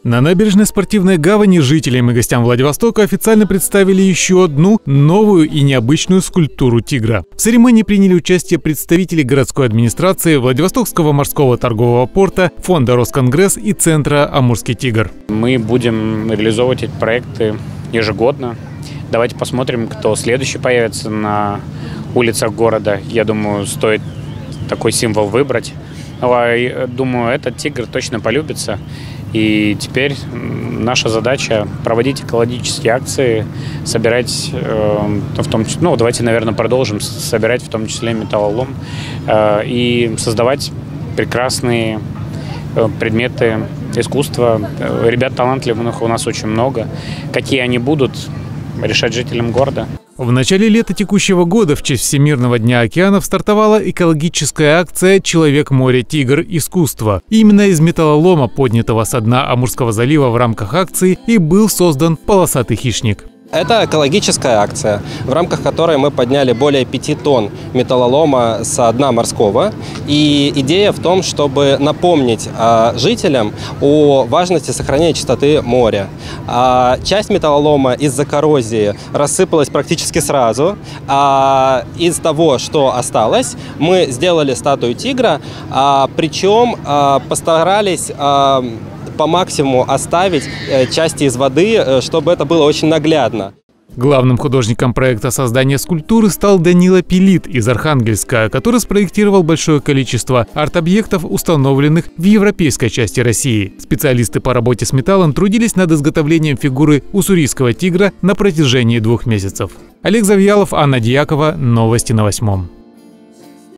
На набережной Спортивной гавани жителям и гостям Владивостока официально представили еще одну новую и необычную скульптуру тигра. В церемонии приняли участие представители городской администрации, Владивостокского морского торгового порта, фонда Росконгресс и центра «Амурский тигр». Мы будем реализовывать эти проекты ежегодно. Давайте посмотрим, кто следующий появится на улицах города. Я думаю, стоит такой символ выбрать. Думаю, этот тигр точно полюбится. И теперь наша задача проводить экологические акции, собирать, давайте, наверное, продолжим собирать в том числе металлолом и создавать прекрасные предметы искусства. Ребят талантливых у нас очень много. Какие они будут, решать жителям города. В начале лета текущего года в честь Всемирного дня океанов стартовала экологическая акция «Человек, море, тигр. Искусство». Именно из металлолома, поднятого со дна Амурского залива, в рамках акции и был создан полосатый хищник. Это экологическая акция, в рамках которой мы подняли более 5 тонн металлолома со дна морского. И идея в том, чтобы напомнить жителям о важности сохранения чистоты моря. Часть металлолома из-за коррозии рассыпалась практически сразу. Из того, что осталось, мы сделали статую тигра, причем постарались по максимуму оставить части из воды, чтобы это было очень наглядно. Главным художником проекта создания скульптуры стал Данила Пилит из Архангельска, который спроектировал большое количество арт-объектов, установленных в европейской части России. Специалисты по работе с металлом трудились над изготовлением фигуры уссурийского тигра на протяжении 2 месяцев. Олег Завьялов, Анна Дьякова. Новости на 8.